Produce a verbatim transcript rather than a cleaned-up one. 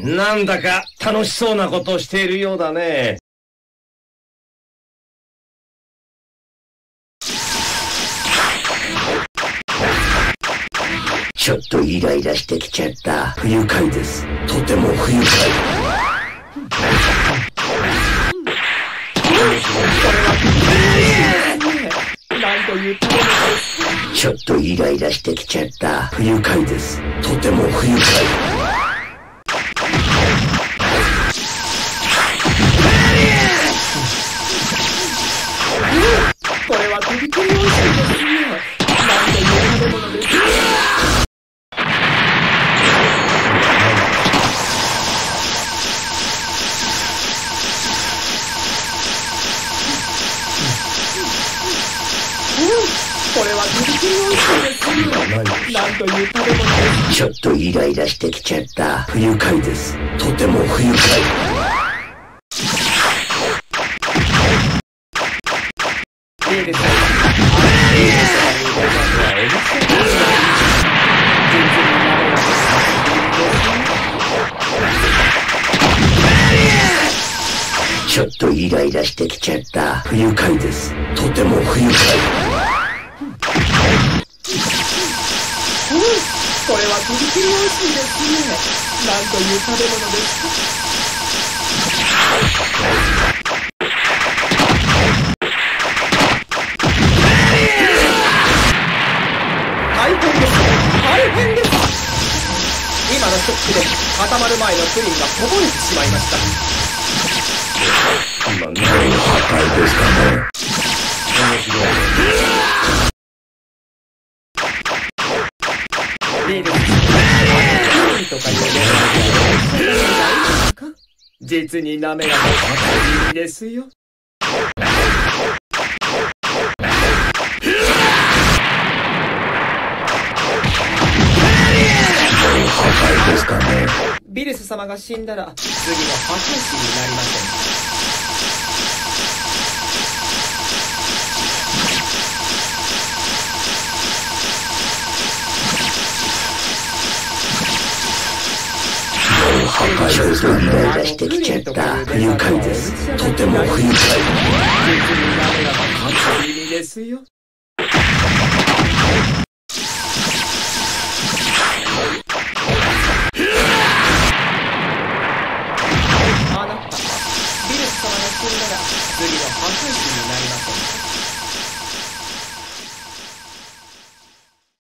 なんだか楽しそうなことをしているようだね。 ちょっとイライラしてきちゃった。不愉快です。とても不愉快。 なんという食べ物です。 ちょっとイライラしてきちゃった。不愉快です。とても不愉快。 これはとびきり美味しいですね。なんという食べ物です。これはとびきり美味しいですね。なんという食べ物です。 ちょっとイライラしてきちゃった。不愉快です。とても不愉快。 いいですね。 ちょっとイライラしてきちゃった。不愉快です。とても不愉快。 これはとびきり美味しいですね。なんという食べ物です。大変です。大変です。今のショックで固まる前のプリンがこぼれてしまいました。 今何の破壊ですかね。 面白い。 いいです。プリンとかいうね。実に滑らかでいいですよ。 破壊ですかね。 ビルス様が死んだら次の破壊神になりません。 破壊ですかね。イライラしてきちゃった。不愉快です。とても不愉快。 実に滑らかでいいですよ。